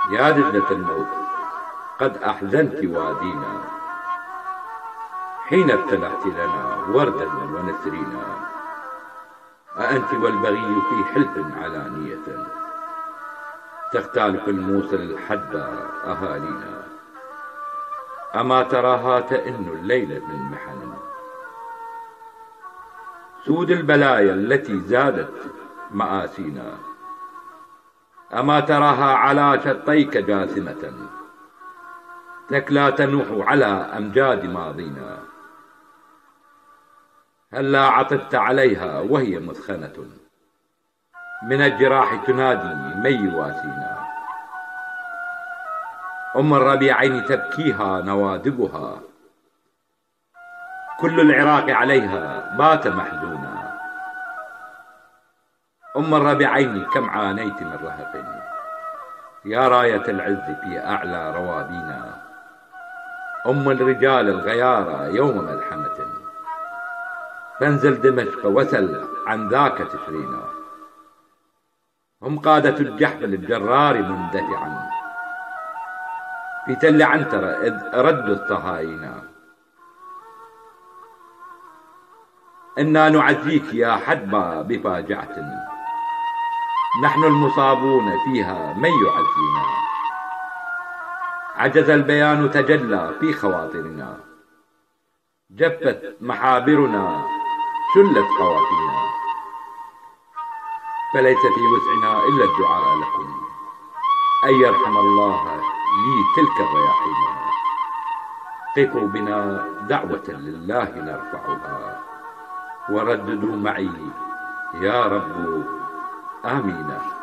يا دجلة الموت قد أحزنت وادينا، حين ابتلعت لنا وردا ونسرينا. أأنت والبغي في حلف علانية، تختال في الموصل الحد أهالينا. أما تراها تئن الليل من محن، سود البلايا التي زادت مآسينا. أما تراها على شطيك جاثمة، تكلا تنوح على أمجاد ماضينا. هلا عطفت عليها وهي مثخنة، من الجراح تنادي من يواسينا. أم الربيعين تبكيها نوادبها، كل العراق عليها بات محزونا. أم الربيعين كم عانيت من رهق، يا راية العز في أعلى روابينا. أم الرجال الغيارى يوم ملحمة، فانزل دمشق وسل عن ذاك تشرينا. هم قادة الجحفل الجرار مندفعا، في تل عنتر إذ ردوا الصهاينا. إنا نعزيك يا حدبة بفاجعة، نحن المصابون فيها من يعزينا. عجز البيان تجلى في خواطرنا، جفت محابرنا شلت خوافينا. فليس في وسعنا إلا الدعاء لكم، أن يرحم الله لي تلك الرياحين. قفوا بنا دعوة لله نرفعها، ورددوا معي يا رب آمين.